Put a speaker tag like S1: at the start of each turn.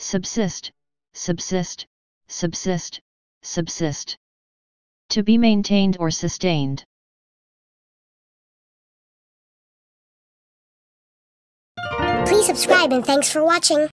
S1: subsist, subsist, subsist, subsist. To be maintained or sustained.
S2: Please subscribe and thanks for watching.